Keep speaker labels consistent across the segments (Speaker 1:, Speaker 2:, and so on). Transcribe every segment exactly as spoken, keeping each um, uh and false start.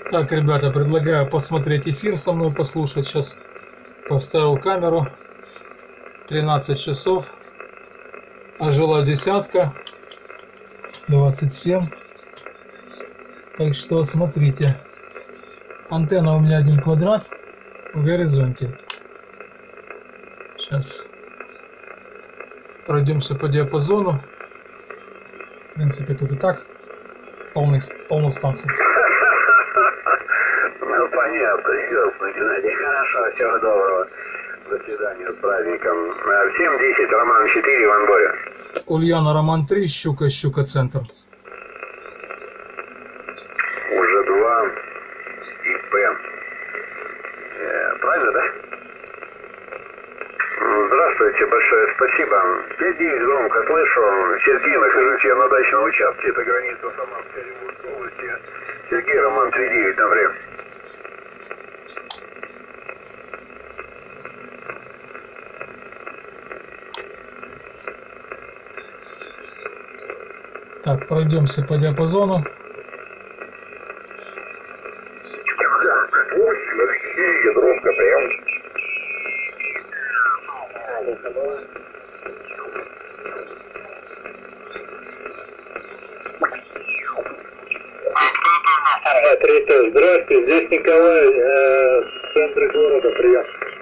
Speaker 1: Так, ребята, предлагаю посмотреть эфир со мной, послушать. Сейчас поставил камеру. тринадцать часов. Ожила десятка. двадцать семь. Так что смотрите. Антенна у меня один квадрат в горизонте. Сейчас пройдемся по диапазону. В принципе, тут и так полный, полную станцию.
Speaker 2: Ну, понятно, ясно, Геннадий. Хорошо, всего доброго. До свидания, с праздником. В семь десять, Роман четыре, Иван Боря.
Speaker 1: Ульяна, Роман три, Щука, Щука, центр.
Speaker 2: Уже два ИП. Э, правильно, да? Здравствуйте, большое спасибо. пять девять громко слышу. Сергей, нахожусь я на дачном участке. Это граница Самарской Оренбургской области. Сергей, Роман три девять, на время.
Speaker 1: Так, пройдемся по диапазону.
Speaker 2: Ядровка, прием. Ага, третья. Здравствуйте, здесь Николай, э, в центре города, прием.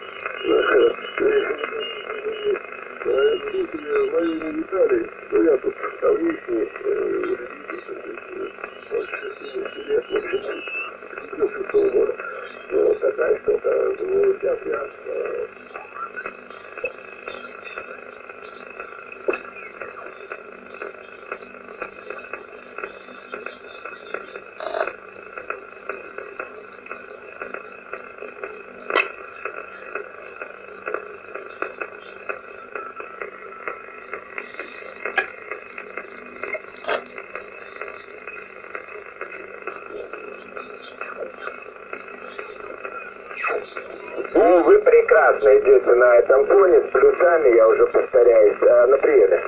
Speaker 2: Виталий, ну я тут выяснил, вот такая штука, ну сейчас я... Ну, вы прекрасно идете на этом фоне, с плюсами, я уже повторяюсь, а, на приеме.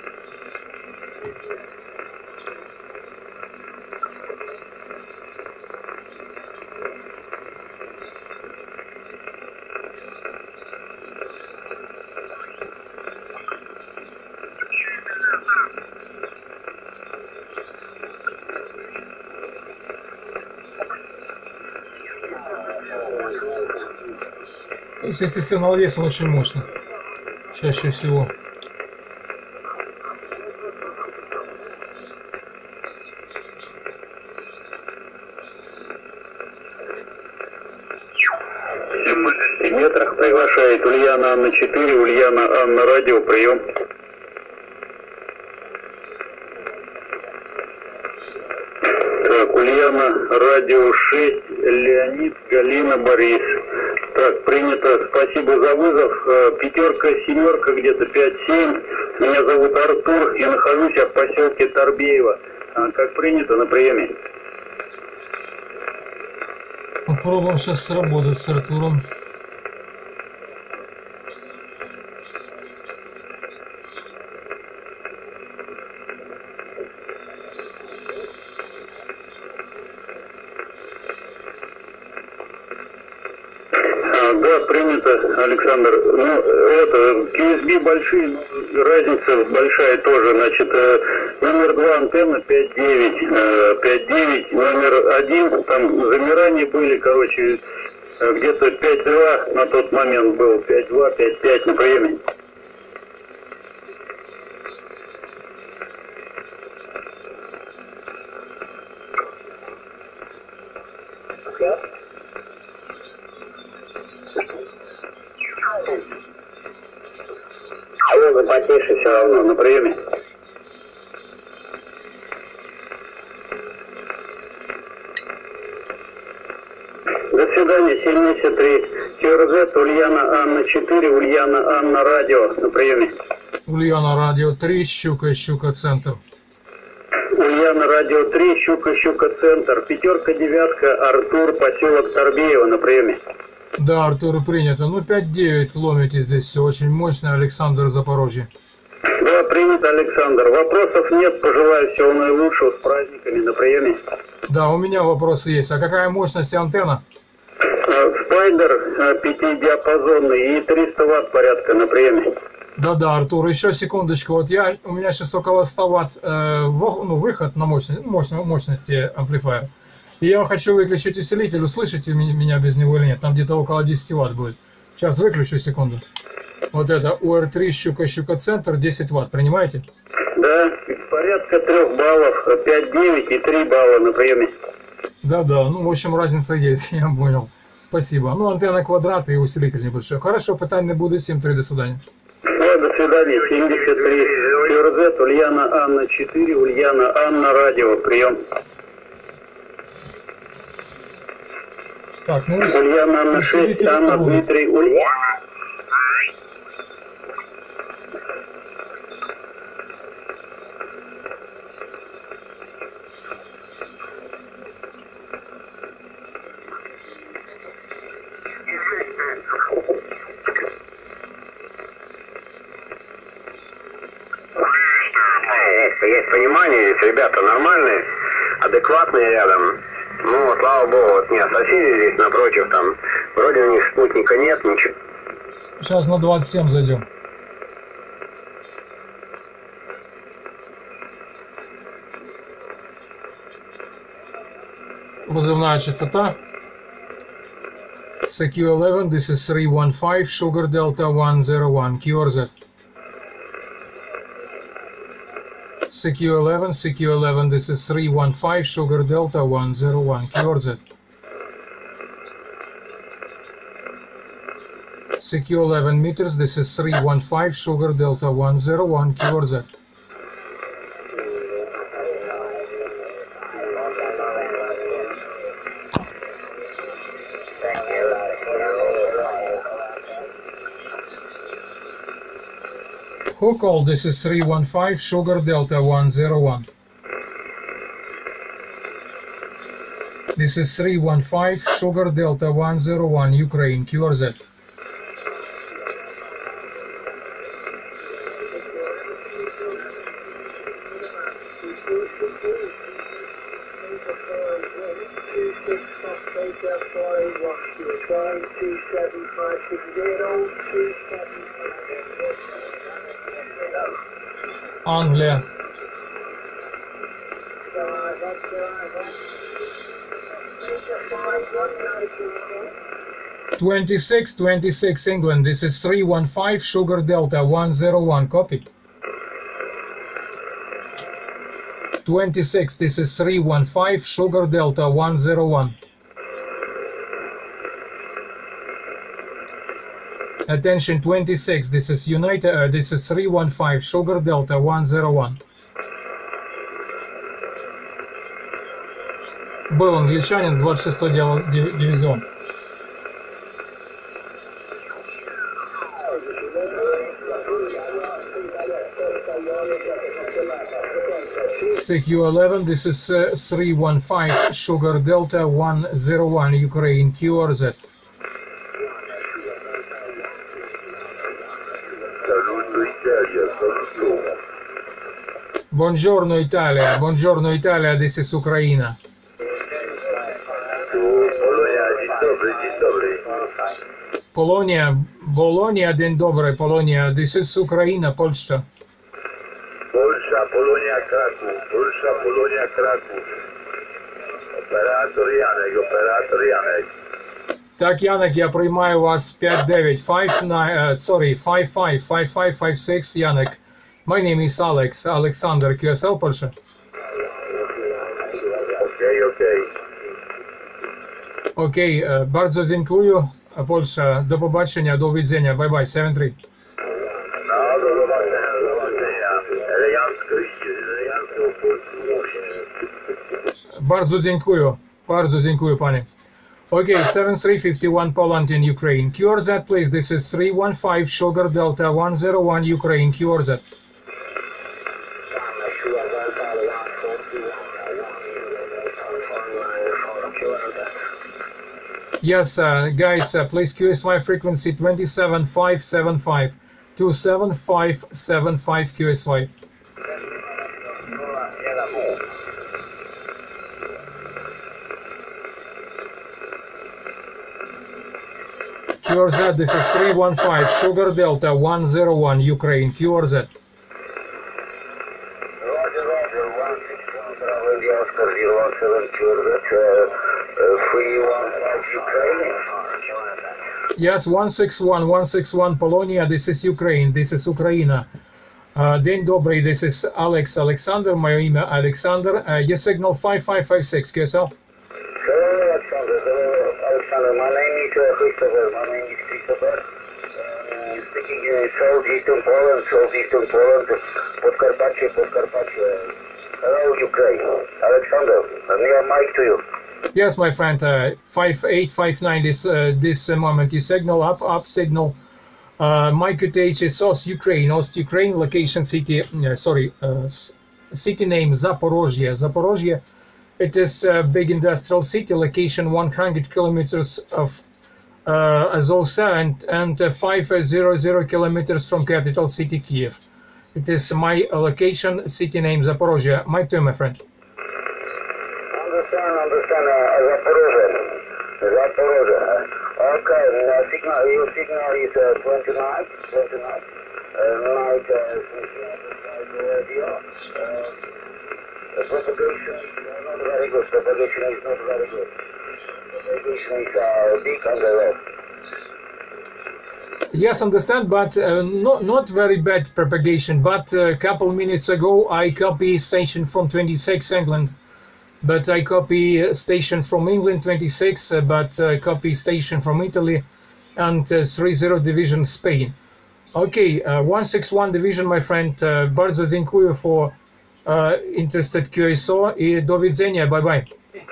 Speaker 1: То есть, если сигнал есть, он очень мощный. Чаще всего.
Speaker 2: В метрах приглашает Ульяна Анна четыре, Ульяна Анна радио, прием. Так, Ульяна радио шесть, Леонид, Галина, Борис. Так, принято, спасибо за вызов. Пятерка, семерка, где-то пять семь. Меня зовут Артур, я нахожусь в поселке Торбеево. Как принято, на приеме.
Speaker 1: Попробуем сейчас сработать с Артуром.
Speaker 2: Да, принято, Александр. Ну, это, кью эс би большие, но разница большая тоже. Значит, номер два антенна пять девять, пять девять, номер один, там замирания были, короче, где-то пять два на тот момент был, пять два, пять пять на приеме. А потише все равно, на приеме. До свидания, семьдесят три. ТРЗ, Ульяна Анна четыре, Ульяна Анна радио, на приеме.
Speaker 1: Ульяна радио три, Щука, Щука, центр.
Speaker 2: Ульяна радио три, Щука, Щука, центр. Пятерка, девятка, Артур, поселок Торбеево, на приеме.
Speaker 1: Да, Артур, принято. Ну, пять девять ломите здесь, все очень мощно. Александр, Запорожье.
Speaker 2: Да, принято, Александр. Вопросов нет. Пожелаю всего наилучшего, с праздниками, на приеме.
Speaker 1: Да, у меня вопросы есть. А какая мощность антенна?
Speaker 2: Спайдер пятидиапазонный и триста ватт порядка на приеме.
Speaker 1: Да-да, Артур, еще секундочку. Вот я, у меня сейчас около ста ватт э, в, ну, выход на мощность, мощно, мощности амплифайера. И я хочу выключить усилитель. Услышите меня без него или нет? Там где-то около десяти ватт будет. Сейчас выключу, секунду. Вот это У Р три Щука-Щука-Центр, десять ватт. Принимаете?
Speaker 2: Да, порядка трех баллов, пять девять и три балла на приеме.
Speaker 1: Да-да, ну, в общем, разница есть, я понял. Спасибо. Ну, антенна квадрат и усилитель небольшой. Хорошо, питань не буде. семь три, до свидания.
Speaker 2: Да, до свидания. семьдесят три. КРЗ, Ульяна Анна четыре, Ульяна Анна радио, прием.
Speaker 1: Так, ну,
Speaker 2: Ульяна Анна шесть, Анна Дмитрий, Ульяна.
Speaker 3: Есть понимание, здесь ребята нормальные, адекватные рядом. Ну, слава богу, вот нет, соседи здесь напротив, там, вроде у них спутника нет, ничего.
Speaker 1: сейчас на двадцать семь зайдем. Вызывная частота. С Q eleven, this is three one five, Sugar Delta one zero one, Q R Z. C Q eleven, C Q eleven, this is three one five, Sugar Delta one zero one, Q R Z. C Q eleven meters, this is three one five, Sugar Delta one zero one, Q R Z. Who called? This is three one five, Sugar Delta one zero one. This is three one five, Sugar Delta one zero one, Ukraine, Q R Z. Англия. twenty-six, twenty-six, England. This is three one five, Sugar Delta one zero one. Copy. twenty-six, this is three one five, Sugar Delta one zero one. Attention, twenty-six, this is United, uh, this is three one five, Sugar Delta one zero one. Был англичанин, двадцать шестой дивизион. C Q eleven, this is uh, three one five, Sugar Delta one zero one, Ukraine, Q R Z. Buongiorno Italia, buongiorno Italia, this is Ukraina. Polonia, Bologna, dzień dobry, Polonia, this is Ukraina, Polska.
Speaker 3: Polsza, Polonia, Kraków, Polsza, Polonia, Kraków. Operator Janek, operator Janek.
Speaker 1: Так, Янек, я приймаю вас п'ять дев'ять, five nine, uh, sorry, five five, five five five six, Янек. My name is Alex, Alexander, Q S L, Polsza.
Speaker 3: Okej, okej.
Speaker 1: Окей, okay, bardzo dziękuję, Polsza. Do побачення, do widzenia, bye bye, seven three.
Speaker 3: No, do zobaczenia, do zobaczenia. Elegancko idzie, elegancko.
Speaker 1: Bardzo dziękuję, bardzo dziękuję, panie. Okay, seven three five one Poland in Ukraine. Q R Z, please. This is three one five, Sugar Delta one zero one, Ukraine, Q R Z. Yes, uh, guys, uh, please Q S Y frequency twenty-seven five seven five. two seven five seven five Q S Y. Q R Z, this is three one five, Sugar Delta one zero one, Ukraine, Q R Z.
Speaker 3: Roger, Roger, one six one, Bravo, India, Oscar, zero one seven, Q R Z, three one five, Ukraine.
Speaker 1: Yes, one six one, one six one, Polonia, this is Ukraine, this is Ukraina. Uh, День добрый, this is Alex Alexander, мое имя Александр. Uh, your signal five five five six, Q S L.
Speaker 3: Hello, Alexander, hello, Alexander, my name is uh, Christopher, my name is Christopher. Uh, speaking in southeastern Poland, southeastern Poland, Podkarpacie, Podkarpacie. Hello, Ukraine. Alexander, near mic to you.
Speaker 1: Yes, my friend, uh, five eight five nine, this, uh, this uh, moment, you signal, up, up, signal. Uh, Mike H is Ost Ukraine, Ost Ukraine, location city, uh, sorry, uh, city name Zaporozhye, Zaporozhye. It is a big industrial city, location one hundred kilometers of uh, Azovstal and, and uh, five hundred kilometers from capital city Kiev. It is my location, city name Zaporozhye. My turn, my friend.
Speaker 3: Understand, understand, uh, Zaporozhye. Zaporozhye. Okay, uh, signal, your signal is uh, twenty-nine, twenty-nine. Uh, night, uh, radio. Uh, The propagation is not very good. Propagation is not very good. Propagation is uh, big on the left.
Speaker 1: Yes, understand, but uh, not not very bad propagation. But a couple minutes ago, I copy station from twenty-six England, but I copy station from England twenty-six, uh, but uh, copy station from Italy, and uh, three zero division Spain. Okay, uh, one six one division, my friend. Uh, bardzo dziękuję for uh, interested Q S O i do widzenia. Bye bye.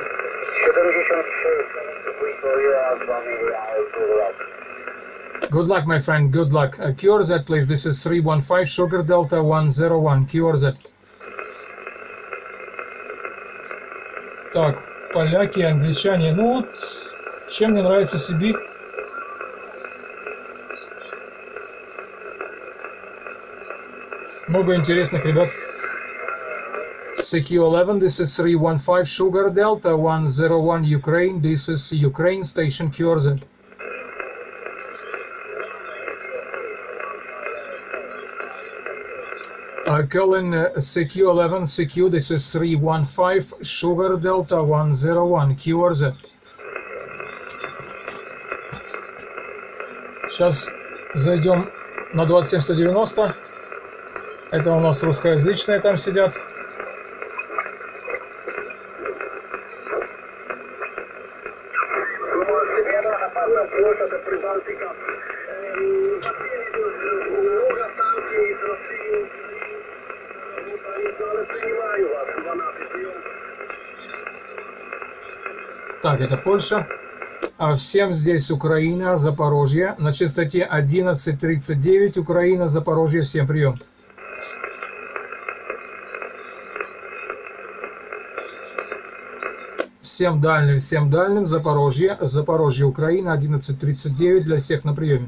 Speaker 1: Good luck, my friend. Good luck. Uh, Q R Z, please. This is three one five Sugar Delta one zero one. Q R Z. Так, поляки, англичане. Ну вот, чем мне нравится Сибирь? Много интересных ребят. C Q eleven, this is three one five Sugar Delta one zero one Ukraine. This is Ukraine station Q R Z. Uh, Colin uh, C Q eleven, C Q, this is three one five Sugar Delta one zero one Q R Z. Сейчас зайдем на двадцать семь сто девяносто. Это у нас русскоязычные там сидят. Так, это Польша. А всем здесь Украина, Запорожье. На частоте одиннадцать тридцать девять, Украина, Запорожье. Всем прием. Всем дальним, всем дальним, Запорожье, Запорожье, Украина, одиннадцать тридцать девять, для всех на приеме.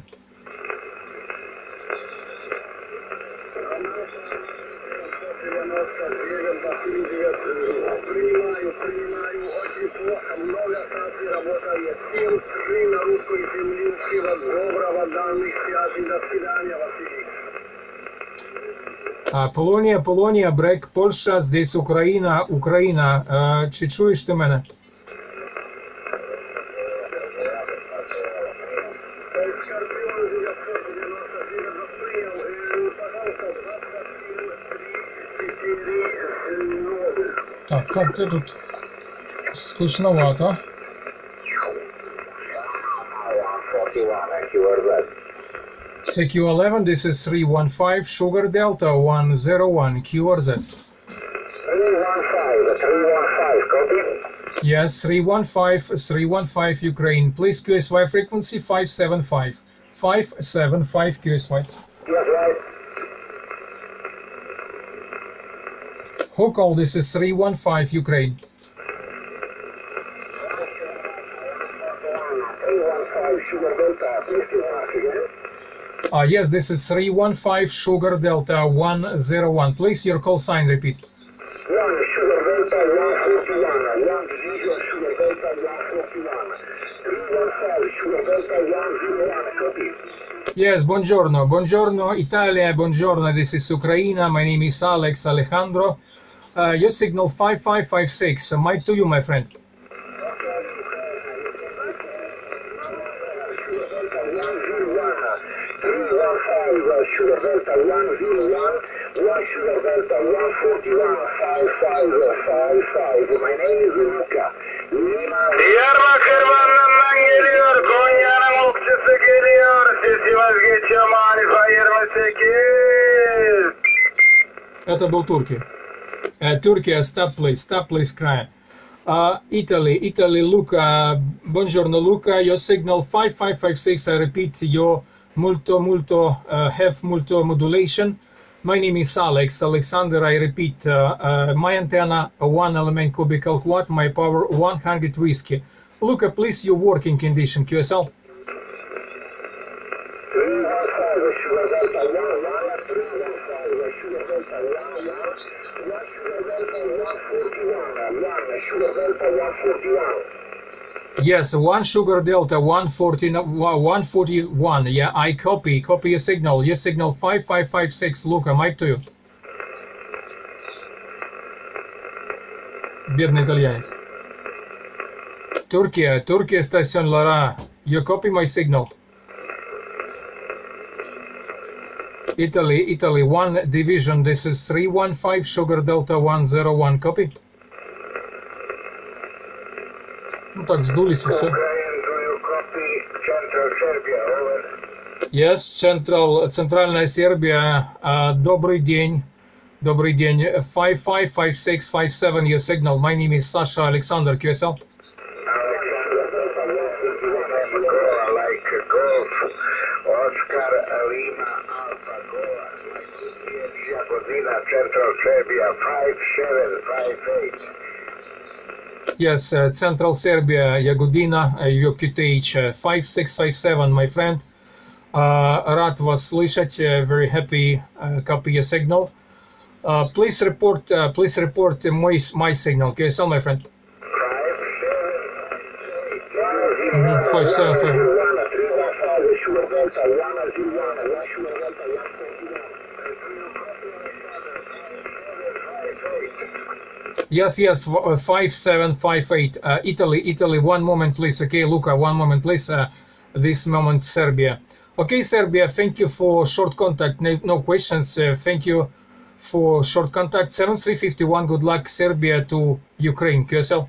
Speaker 1: А, Полонія, Полонія, Брек, Польща, здесь Україна, Україна. А, чи чуєш ти мене? Так, как-то тут скучновато. C Q eleven, this is three one five Sugar Delta one zero one Q R Z.
Speaker 3: three one five, three one five, copy?
Speaker 1: Yes, three one five, three one five Ukraine. Please Q S Y frequency five seven five. five seven five Q S Y.
Speaker 3: Yes, right.
Speaker 1: Hokol, this is three one five Ukraine.
Speaker 3: three one five Sugar Delta, please do once again.
Speaker 1: Uh, yes, this is three one five Sugar Delta one zero one. Please, your call sign, repeat.
Speaker 3: one Sugar Delta one forty-one. one Division Sugar Delta one forty-one. three one five Sugar Delta one zero one. Copy.
Speaker 1: Yes, buongiorno. Buongiorno, Italia. Buongiorno, this is Ukraine. My name is Alex Alejandro. Uh, your signal five five five six. Uh, mic to you, my friend.
Speaker 3: Sugar Delta one zero one, one Sugar Delta one forty-one, five five five five. My name is Luca.
Speaker 2: Diyarbakır Van'dan geliyor, Konya'nın okçusu geliyor, sesi vazgeçiyor Manifa yirmi sekiz.
Speaker 1: Это был Турки. Uh, Turkey, stop please, stop please cry. Uh, Italy, Italy, Luca. Buongiorno, Luca. Your signal five five five six. I repeat, your multo, multo, uh, have multo modulation. My name is Alex, Alexander. I repeat, uh, uh, my antenna, uh, one element cubical quad, my power one hundred whiskey. Luca, please, your working condition, Q S L. Yes, one Sugar Delta one forty, one forty-one. Yeah, I copy. Copy your signal. Your signal five five five six. Luca, mic to you. Бедный итальянец. Turkey, Turkey Station Lara. You copy my signal. Italy, Italy, one division. This is three one five Sugar Delta one zero one. Copy. Ну так, сдулись и все. Yes, Central, Центральная Сербия. Uh, добрый день. Добрый день. five five five six five seven, your signal. My name is Sasha Alexander, Q S L.
Speaker 3: Central Serbia five seven five eight.
Speaker 1: Yes, uh, Central Serbia, Ягодина, uh, your Q T H uh, five six five seven, my friend. Uh, рад вас слышать. Uh, very happy. Uh, copy your signal. Uh, please report. Uh, please report my my signal. Q S L, my friend. Mm-hmm. Five seven five. Yes, yes, uh, five seven five eight. Uh, Italy, Italy. One moment, please. Okay, Luca. One moment, please. Uh, this moment, Serbia. Okay, Serbia. Thank you for short contact. No, no questions. Uh, thank you for short contact. Seven three fifty one. Good luck, Serbia to Ukraine. Q S L.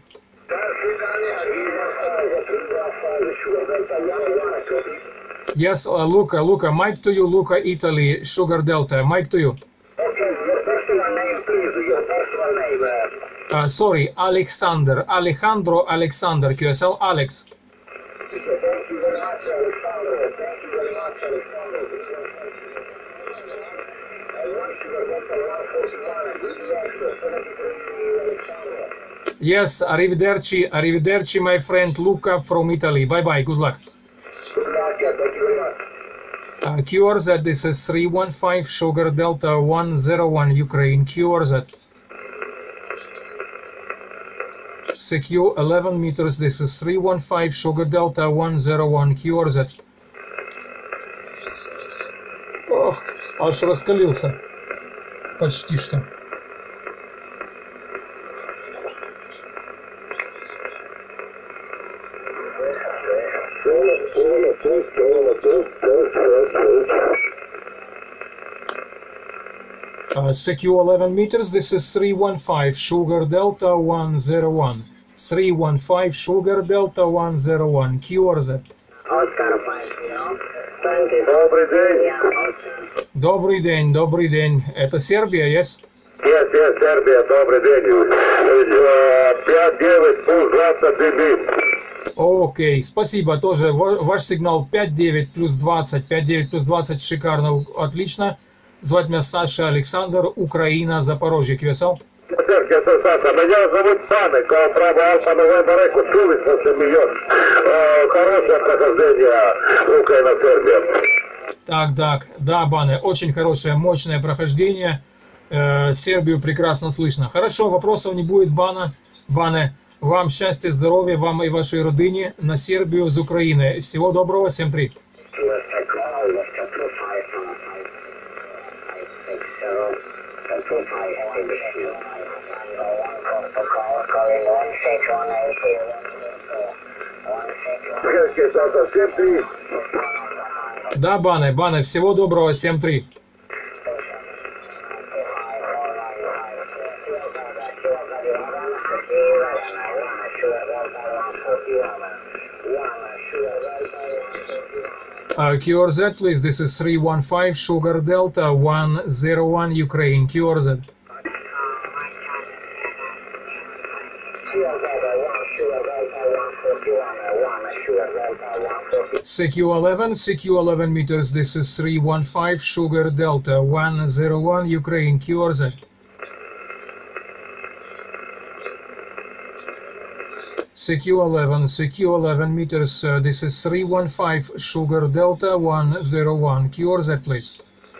Speaker 1: Yes, uh, Luca. Luca. Mic to you, Luca. Italy. Sugar Delta. Mic to you. Uh, sorry, Alexander, Alejandro, Alexander, Q S L, Alex. Yes, arrivederci, arrivederci, my friend Luca from Italy. Bye bye, good luck. Uh, Q R Z, this is three one five Sugar Delta one zero one, Ukraine, Q R Z. Secure eleven meters, this is three one five Sugar Delta one zero one, Q R Z. Ох, аж раскалился. Почти что. Uh, secure eleven meters, this is three one five Sugar Delta one zero one. three one five Sugar Delta one zero one, Q R Z.
Speaker 2: Добрый день.
Speaker 1: Добрый день, добрый день. Это Сербия, yes?
Speaker 2: Yes, yes, Сербия, добрый день. пять девять плюс двадцать дБ.
Speaker 1: Окей, спасибо, тоже ваш сигнал пять девять плюс двадцать, пять девять плюс двадцать, шикарно, отлично. Звать меня Саша Александр, Украина, Запорожье, Q S L.
Speaker 2: Саша, меня зовут Санек, право Альфа Новембер Эко, чулица Семьон. Хорошее прохождение Украина-Сербия.
Speaker 1: Так, так, да, Бане, очень хорошее, мощное прохождение. Э, Сербию прекрасно слышно. Хорошо, вопросов не будет, Бана. Бане, вам счастья, здоровья, вам и вашей родине на Сербию с Украины. Всего доброго, семь три. Да, Бане, Бане, всего доброго, семь три. Uh, Q R Z, please. This is three one five Sugar Delta one zero one Ukraine. Q R Z. C Q eleven, C Q eleven meters. This is three one five Sugar Delta one zero one Ukraine. Q R Z. C Q eleven, C Q eleven meters, uh, this is three one five Sugar Delta one zero one. Q R Z, please.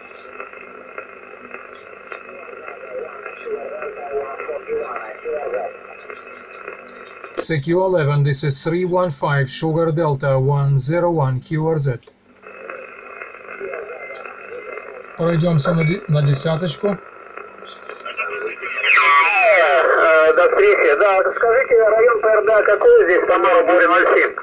Speaker 1: C Q eleven, this is three one five Sugar Delta one zero one. Q R Z. Пройдемся на, на десяточку.
Speaker 2: До встречи. Да, скажите, район ПРД какой здесь? Самара, Буря, ноль семь.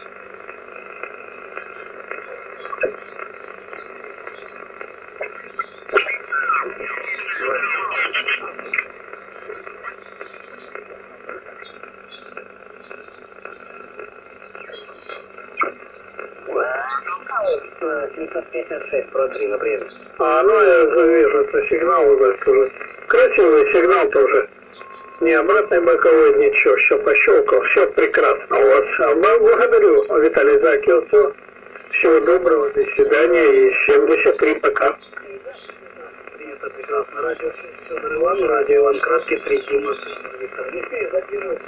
Speaker 2: семьсот пятьдесят шесть, про три, например. А, ну я вижу, это сигнал уже. Красивый сигнал тоже. Ни обратной боковой, ничего, все пощелкал, все прекрасно у вас. Благодарю, Виталий Закилцев. Всего доброго, до свидания и семьдесят три пока. Принято прекрасно. Радио Федор Иван, радио Иван Краткий, третий Виктор. Не успею закинуть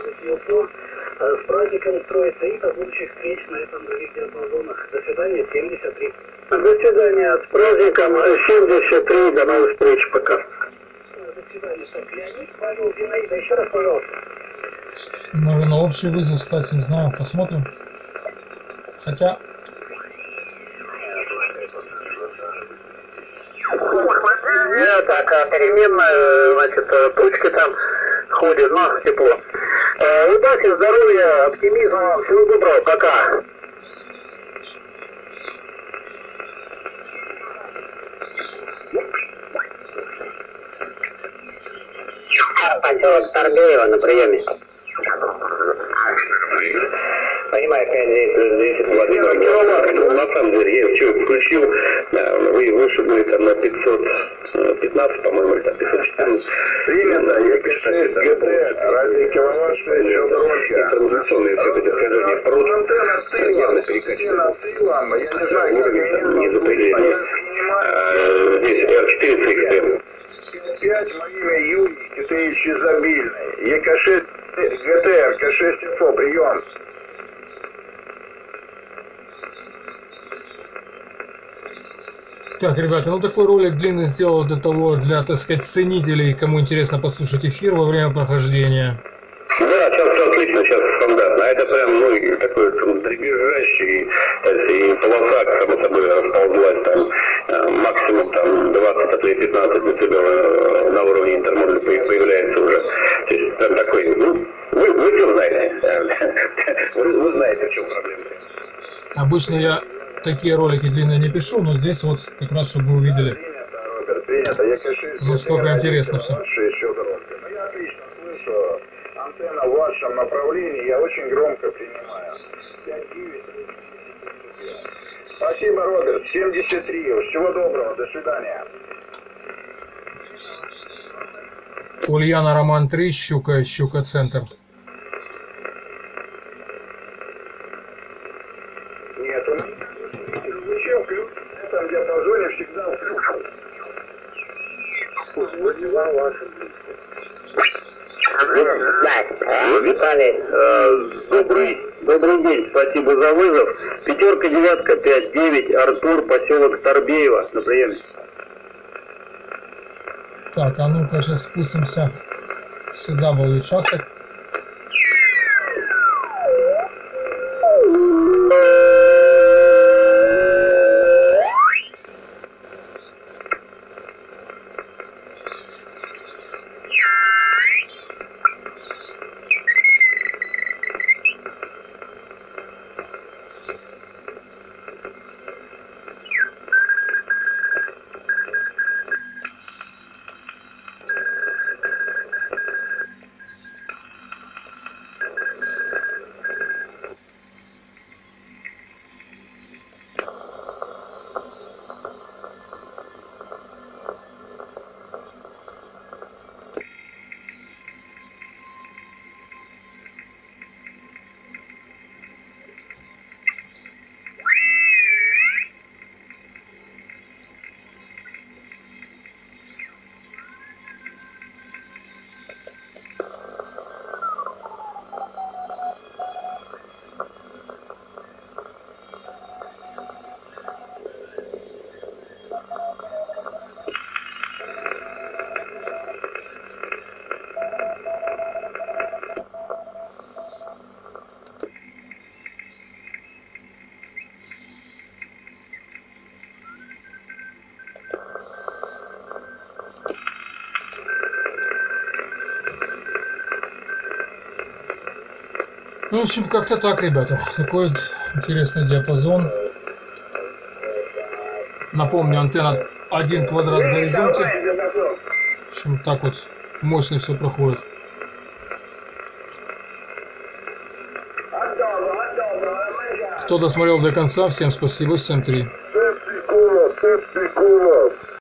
Speaker 2: с праздником строится и до будущих встреч на этом других диапазонах. До свидания, семьдесят три. До свидания, с праздником семьдесят три, до новых встреч, пока. До свидания, так, Леонид, Павел, Зинаида, еще раз, пожалуйста.
Speaker 1: Можно на общий вызов встать, не знаю, посмотрим. Хотя...
Speaker 2: Я так, переменная, значит, тучка там ходит, но тепло. Э, удачи, здоровья, оптимизма, всего доброго, пока. Поселок Торбеево на приеме. Понимаю, пять плюс десять, Владимир Киловатт. На самом деле, я все включил, вы вышибли там на пятьсот пятнадцать, по-моему, или там пятьсот четырнадцать. Принято, я ГТ, ради киловатт, еще дороже. Транзакционные все эти искажения просто явно перекачивают. Уровень не запредельный. Здесь эр четыре си икс эм.
Speaker 3: пять, мое имя Юрий, Китаевич изобильный. ЕК-шесть, ГТР, К-шесть инфо, прием.
Speaker 1: Так, ребята, ну такой ролик длинный сделал для того, для, так сказать, ценителей, кому интересно послушать эфир во время прохождения.
Speaker 2: Да, сейчас все отлично, сейчас стандартно. А это прям, ну, такой дребезжащий, и полоса, само собой, расползлась там, максимум там двадцать, а то и пятнадцать децибел на уровне интермодуля появляется уже. То есть там такой, ну, вы, вы все знаете. Вы, вы знаете, в чем проблема.
Speaker 1: Обычно я такие ролики длинные не пишу, но здесь вот как раз, чтобы вы увидели, насколько интересно все.
Speaker 3: Я отлично слышу. Антенна в вашем направлении, я очень громко принимаю. Спасибо, Роберт. семьдесят три. Всего доброго. До свидания.
Speaker 1: Ульяна, Роман три, Щука, Щука, Центр.
Speaker 3: Нет, он зачем ключ? В этом диапазоне всегда включен.
Speaker 2: Виталий, э, добрый Добрый день, спасибо за вызов. Пятерка, девятка, пять, девять, Артур, поселок Старбеево. На приеме.
Speaker 1: Так, а ну-ка сейчас спустимся сюда, был участок. Ну, в общем, как-то так, ребята. Такой вот интересный диапазон. Напомню, антенна один квадрат в горизонте. В общем, так вот мощно все проходит. Кто досмотрел до конца, всем спасибо, всем три.